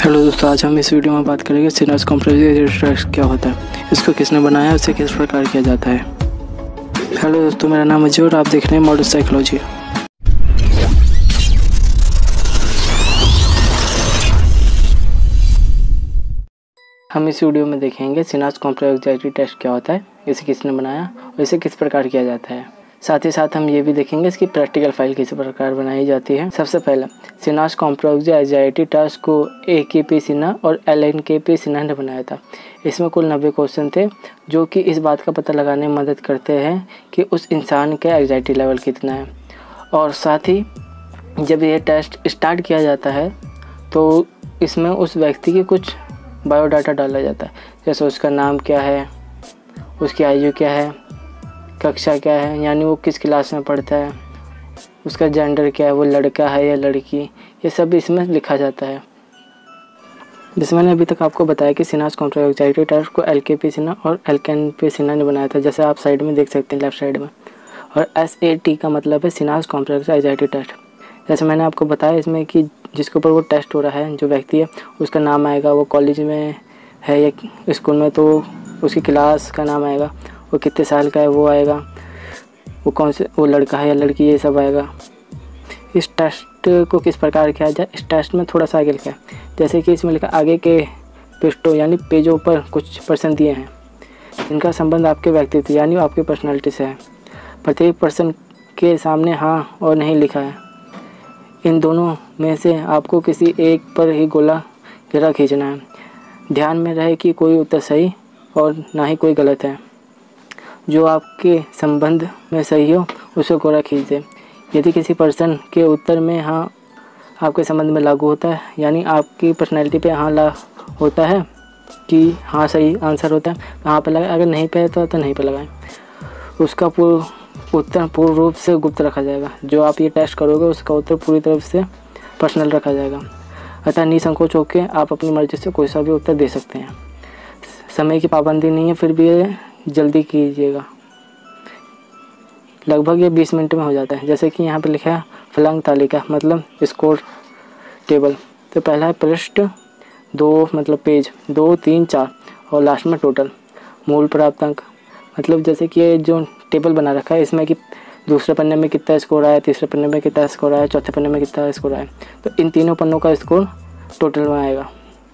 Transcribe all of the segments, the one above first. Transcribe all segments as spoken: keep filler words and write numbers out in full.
Hello दोस्तों, आज हम इस वीडियो में बात करेंगे सिनस कॉम्प्रेसिव टेस्ट क्या होता है, इसको किसने बनाया, उसे किस प्रकार किया जाता है। हेलो दोस्तों, मेरा नाम अजय और आप देख रहे हैं मॉडर्न साइकोलॉजी। हम इस वीडियो में देखेंगे सिनस कॉम्प्रेसिव टेस्ट क्या होता है, इसे किसने बनाया और इसे किस प्रकार किया जाता है। साथ ही साथ हम ये भी देखेंगे इसकी प्रैक्टिकल फाइल किस प्रकार बनाई जाती है। सबसे पहले सिनस कॉम्प्रेसिव एंजाइटी टेस्ट को ए के पी सिन्हा और L N K P Sinha ने बनाया था। इसमें कुल नब्बे क्वेश्चन थे जो कि इस बात का पता लगाने में मदद करते हैं कि उस इंसान का एंजाइटी लेवल कितना है। और साथ ही जब यह टेस्ट स्टार्ट किया जाता है तो इसमें उस व्यक्ति की कुछ बायोडाटा डाला जाता है, जैसे उसका नाम क्या है, उसकी आयु क्या है, कक्षा क्या है यानी वो किस क्लास में पढ़ता है, उसका जेंडर क्या है, वो लड़का है या लड़की, ये सब इसमें लिखा जाता है। जैसे मैंने अभी तक आपको बताया कि सिनस कॉम्प्रेसिव एंजाइटी टेस्ट को एल के पी सिन्हा और एल एन पी सिन्हा ने बनाया था, जैसे आप साइड में देख सकते हैं लेफ्ट साइड में। और एस ए टी का मतलब है सिनस कॉम्प्रेसिव एंजाइटी टेस्ट। जैसे मैंने आपको बताया इसमें कि जिसके ऊपर वो टेस्ट हो रहा है, जो व्यक्ति है उसका नाम आएगा, वो कॉलेज में है या स्कूल में तो उसकी क्लास का नाम आएगा, वो कितने साल का है वो आएगा, वो कौन से वो लड़का है या लड़की, ये सब आएगा। इस टेस्ट को किस प्रकार किया जाए, इस टेस्ट में थोड़ा सा आगे लिखा है, जैसे कि इसमें लिखा आगे के पृष्ठों यानी पेजों पर कुछ पर्सन दिए हैं जिनका संबंध आपके व्यक्तित्व यानी आपकी पर्सनैलिटी से है। प्रत्येक पर्सन के सामने हाँ और नहीं लिखा है। इन दोनों में से आपको किसी एक पर ही गोला घेरा खींचना है। ध्यान में रहे कि कोई उत्तर सही और ना ही कोई गलत है। जो आपके संबंध में सही हो उसे गोला खींच दे। यदि किसी पर्सन के उत्तर में हाँ आपके संबंध में लागू होता है यानी आपकी पर्सनैलिटी पे हाँ ला होता है कि हाँ सही आंसर होता है तो हाँ पे लगाएं, अगर नहीं पे है तो, तो नहीं पे लगाएं। उसका पूर्ण उत्तर पूर्ण रूप से गुप्त रखा जाएगा। जो आप ये टेस्ट करोगे उसका उत्तर पूरी तरफ से पर्सनल रखा जाएगा। अतः निसंकोच होकर आप अपनी मर्जी से कोई सा भी उत्तर दे सकते हैं। समय की पाबंदी नहीं है, फिर भी ये जल्दी कीजिएगा। लगभग ये बीस मिनट में हो जाता है। जैसे कि यहाँ पे लिखा है फलांग तालिका मतलब स्कोर टेबल। तो पहला है पृष्ठ, दो मतलब पेज, दो तीन चार और लास्ट में टोटल मूल प्राप्त अंक। मतलब जैसे कि ये जो टेबल बना रखा है इसमें कि दूसरे पन्ने में कितना स्कोर आया, तीसरे पन्ने में कितना स्कोर आया, चौथे पन्ने में कितना स्कोर आया, तो इन तीनों पन्नों का स्कोर टोटल में आएगा।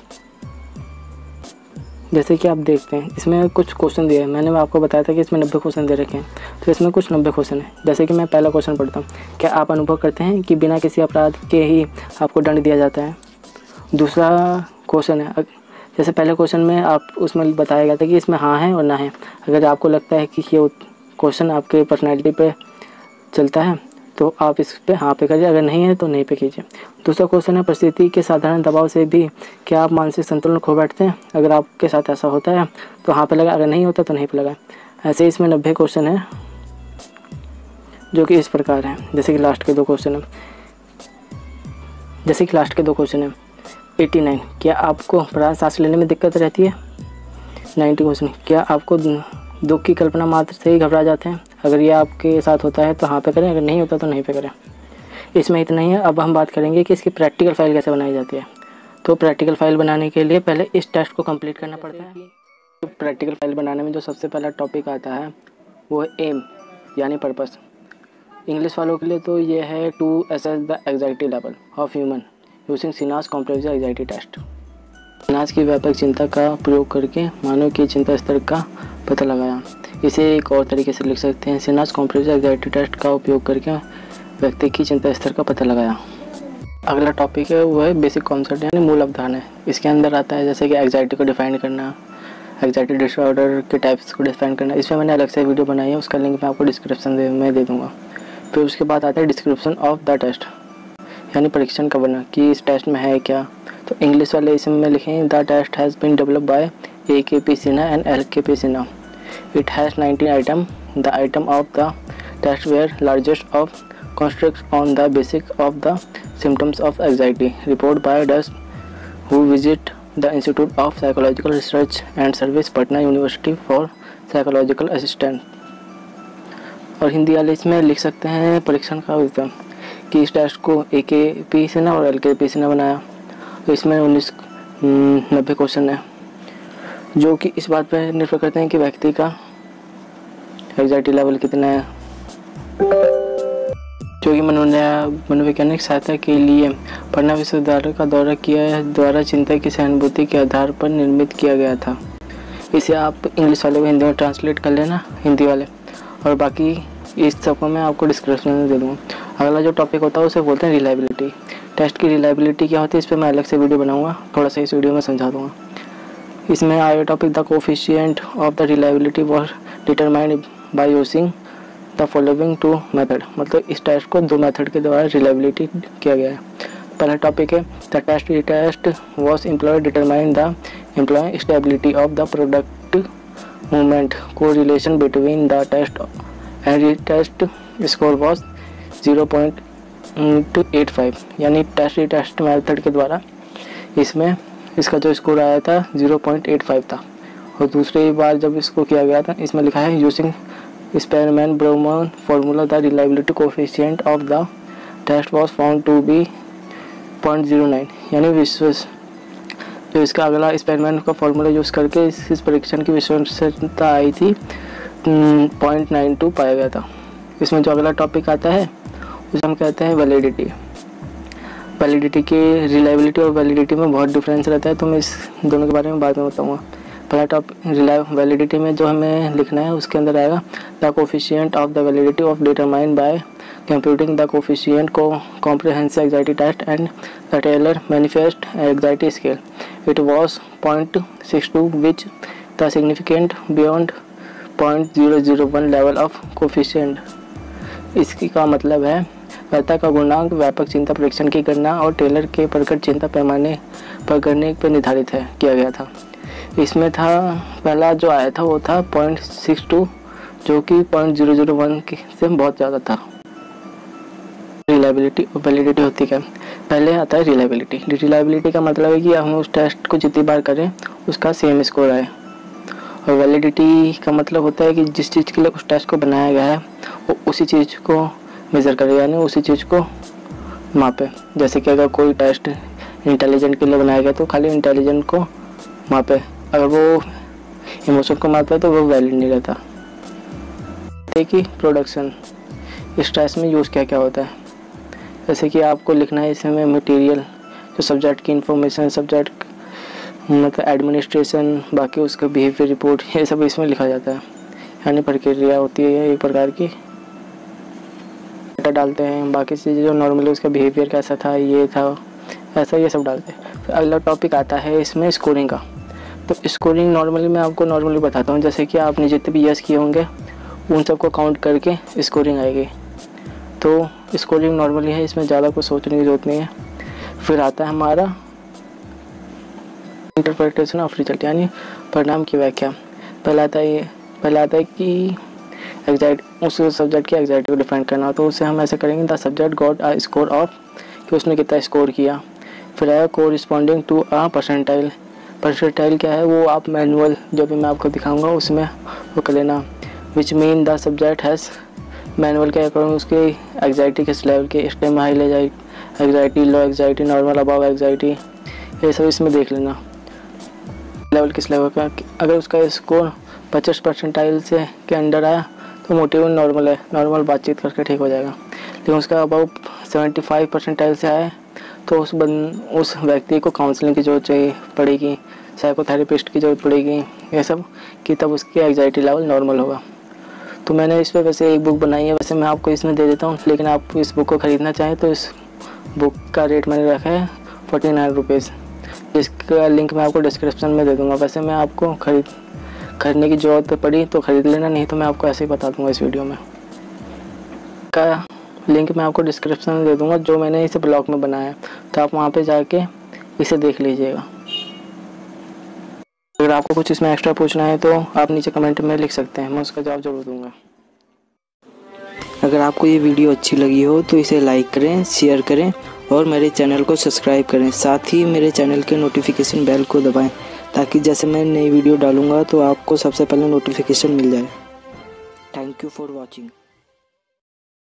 जैसे कि आप देखते हैं इसमें कुछ क्वेश्चन दिए हैं। मैंने आपको बताया था कि इसमें नब्बे क्वेश्चन दे रखे हैं, तो इसमें कुछ नब्बे क्वेश्चन है। जैसे कि मैं पहला क्वेश्चन पढ़ता हूँ, क्या आप अनुभव करते हैं कि बिना किसी अपराध के ही आपको दंड दिया जाता है। दूसरा क्वेश्चन है, जैसे पहले क्वेश्चन में आप उसमें बताया गया था कि इसमें हाँ है और ना है। अगर आपको लगता है कि ये क्वेश्चन आपके पर्सनैलिटी पे चलता है तो आप इस पे हाँ पे करिए, अगर नहीं है तो नहीं पे कीजिए। दूसरा क्वेश्चन है, परिस्थिति के साधारण दबाव से भी क्या आप मानसिक संतुलन खो बैठते हैं। अगर आपके साथ ऐसा होता है तो हाँ पे लगाए, अगर नहीं होता तो नहीं पे लगाए। ऐसे ही इसमें नब्बे क्वेश्चन है जो कि इस प्रकार है। जैसे कि लास्ट के दो क्वेश्चन है जैसे कि लास्ट के दो क्वेश्चन है एटी नाइन, क्या आपको प्राण सांस लेने में दिक्कत रहती है। नाइन्टी क्वेश्चन, क्या आपको दुख की कल्पना मात्र से ही घबरा जाते हैं। अगर ये आपके साथ होता है तो हाँ पे करें, अगर नहीं होता तो नहीं पे करें। इसमें इतना ही है। अब हम बात करेंगे कि इसकी प्रैक्टिकल फाइल कैसे बनाई जाती है। तो प्रैक्टिकल फाइल बनाने के लिए पहले इस टेस्ट को कंप्लीट करना पड़ता है। तो प्रैक्टिकल फाइल बनाने में जो सबसे पहला टॉपिक आता है वो है एम यानी पर्पस। इंग्लिश वालों के लिए तो ये है to assess the anxiety level of human using Sinha's comprehensive anxiety test. Sinha's की व्यापक चिंता का प्रयोग करके मानव की चिंता स्तर का पता लगाया। इसे एक और तरीके से लिख सकते हैं, सिनस कॉम्प्रेसिव एंजाइटी टेस्ट का उपयोग करके व्यक्ति की चिंता स्तर का पता लगाया। अगला टॉपिक है वो है बेसिक कॉन्सेप्ट यानी मूल अवधारणा। इसके अंदर आता है जैसे कि एंजाइटी को डिफाइन करना, एंजाइटी डिसऑर्डर के टाइप्स को डिफाइन करना। इसमें मैंने अलग से वीडियो बनाई है, उसका लिंक मैं आपको डिस्क्रिप्शन में दे दूँगा। फिर उसके बाद आता है डिस्क्रिप्शन ऑफ द टेस्ट यानी परीक्षण का वर्णन कि इस टेस्ट में है क्या। तो इंग्लिश वाले इसमें लिखें the test has been developed by A K P Sinha and L K P Sinha. It has nineteen items. The item of the test were largest of constructs on the basic of the symptoms of anxiety. Report by those who visit the Institute of Psychological Research and Service, Patna University for Psychological Assistant. और हिंदी वाले इसमें लिख सकते हैं परीक्षण का विवरण कि इस टेस्ट को ए के पी सिन्हा और एल के पी सिन्हा बनाया। तो इसमें उन्नीस नब्बे क्वेश्चन है जो कि इस बात पर निर्भर करते हैं कि व्यक्ति का एंग्जाइटी लेवल कितना है, जो कि मनोवैज्ञानिक सहायता के लिए पटना विश्वविद्यालय का दौरा किया द्वारा चिंता की सहानुभूति के आधार पर निर्मित किया गया था। इसे आप इंग्लिश वाले को हिंदी में ट्रांसलेट कर लेना, हिंदी वाले, और बाकी इस सबको मैं आपको डिस्क्रिप्शन में दे दूँगा। अगला जो टॉपिक होता है उसे बोलते हैं रिलायबिलिटी। टेस्ट की रिलायबिलिटी क्या होती है इस पर मैं अलग से वीडियो बनाऊँगा, थोड़ा सा इस वीडियो में समझा दूँगा। इसमें आया topic the coefficient of the reliability was determined by using the following two method. मतलब इस टेस्ट को दो मेथड के द्वारा रिलायबिलिटी किया गया है। पहला टॉपिक है the test test was employ determine the employ stability of the product movement को relation between the test and test score was zero point eight five. यानी टेस्ट टेस्ट मेथड के द्वारा इसमें इसका जो स्कोर आया था ज़ीरो पॉइंट एट फाइव था। और दूसरी बार जब इसको किया गया था इसमें लिखा है using Spearman Brown formula the reliability coefficient of the test was found to be point zero nine. यानी विश्वास जो इसका अगला स्पेरमैन का फार्मूला यूज़ करके इस, इस परीक्षण की विश्वसनीयता आई थी पॉइंट नाइन टू पाया गया था। इसमें जो अगला टॉपिक आता है उसे हम कहते हैं वैलिडिटी। वैलिडिटी के रिलायबिलिटी और वैलिडिटी में बहुत डिफरेंस रहता है, तो मैं इस दोनों के बारे में बाद में बताऊँगा। पहला टॉपिक वैलिडिटी में जो हमें लिखना है उसके अंदर आएगा the coefficient of the validity of determined by computing the coefficient को comprehensive anxiety test and the Taylor manifest anxiety scale. It was point six two which the significant beyond point zero zero one level of coefficient. इसकी का मतलब है वैधता का गुणांक व्यापक चिंता परीक्षण की गणना और टेलर के प्रकट चिंता पैमाने पर करने पर निर्धारित है किया गया था। इसमें था पहला जो आया था वो था पॉइंट सिक्स टू जो कि पॉइंट ज़ीरो ज़ीरो वन से बहुत ज़्यादा था। रिलायबिलिटी और वैलिडिटी होती है, पहले आता है रिलायबिलिटी। रिलायबिलिटी का मतलब है कि हम उस टेस्ट को जितनी बार करें उसका सेम स्कोर आए। और वैलिडिटी का मतलब होता है कि जिस चीज़ के लिए उस टेस्ट को बनाया गया है वो उसी चीज़ को मेज़र करे, यानी उसी चीज़ को मापे। जैसे कि अगर कोई टेस्ट इंटेलिजेंट के लिए बनाया गया तो खाली इंटेलिजेंट को मापे, अगर वो इमोशन को मापता है तो वो वैलिड नहीं रहता। देखिए प्रोडक्शन, इस टेस्ट में यूज़ क्या क्या होता है, जैसे कि आपको लिखना है इसमें मटेरियल, जो सब्जेक्ट की इंफॉर्मेशन, सब्जेक्ट मतलब एडमिनिस्ट्रेशन, बाकी उसका बिहेवियर रिपोर्ट, ये सब इसमें लिखा जाता है। यानी प्रक्रिया होती है एक प्रकार की, डाटा डालते हैं, बाकी चीज़ें जो नॉर्मली उसका बिहेवियर कैसा था, ये था, ऐसा ये सब डालते हैं। फिर अगला टॉपिक आता है इसमें स्कोरिंग का। तो स्कोरिंग नॉर्मली मैं आपको नॉर्मली बताता हूँ, जैसे कि आपने जितने भी यस किए होंगे उन सबको काउंट करके स्कोरिंग आएगी। तो स्कोरिंग नॉर्मली है, इसमें ज़्यादा कुछ सोचने की जरूरत नहीं है। फिर आता है हमारा इंटरप्रिटेशन ऑफ रिजल्ट, यानी परिणाम की व्याख्या। पहला आता है पहला आता है कि एग्जाइटी, उस सब्जेक्ट की एग्जाइटी को डिफाइन करना। तो उसे हम ऐसे करेंगे the subject got a score of, कि उसने कितना स्कोर किया। फिर है corresponding to a percentile. Percentile क्या है वो आप मैनुअल जो भी मैं आपको दिखाऊंगा उसमें वो कर लेना। Which mean the subject has, manual क्या करूँ उसके एग्जाइटी किस लेवल के, एक्सट्रीम हाई ले जाए anxiety, low anxiety, normal above anxiety, ये सब इसमें देख लेना लेवल किस लेवल का। अगर उसका स्कोर पचास परसेंटाइल से के अंडर आया तो मोटिव नॉर्मल है, नॉर्मल बातचीत करके ठीक हो जाएगा। लेकिन उसका अबाउ सेवेंटी फाइव परसेंटाइल से आए तो उस बन उस व्यक्ति को काउंसलिंग की जरूरत चाहिए पड़ेगी, साइकोथेरेपिस्ट की जरूरत पड़ेगी, ये सब, कि तब उसकी एग्जाइटी लेवल नॉर्मल होगा। तो मैंने इस पर वैसे एक बुक बनाई है, वैसे मैं आपको इसमें दे देता हूँ, लेकिन आप इस बुक को ख़रीदना चाहें तो इस बुक का रेट मैंने रखा है फोर्टी नाइन रुपीज़, जिसका लिंक मैं आपको डिस्क्रिप्शन में दे दूँगा। वैसे मैं आपको खरीद खरीदने की ज़रूरत पड़ी तो ख़रीद लेना, नहीं तो मैं आपको ऐसे ही बता दूँगा इस वीडियो में। का लिंक मैं आपको डिस्क्रिप्शन में दे दूँगा, जो मैंने इसे ब्लॉग में बनाया है, तो आप वहाँ पे जाके इसे देख लीजिएगा। अगर आपको कुछ इसमें एक्स्ट्रा पूछना है तो आप नीचे कमेंट में लिख सकते हैं, मैं उसका जवाब जरूर दूँगा। अगर आपको ये वीडियो अच्छी लगी हो तो इसे लाइक करें, शेयर करें और मेरे चैनल को सब्सक्राइब करें। साथ ही मेरे चैनल के नोटिफिकेशन बेल को दबाएं ताकि जैसे मैं नई वीडियो डालूँगा तो आपको सबसे पहले नोटिफिकेशन मिल जाए। Thank you for watching.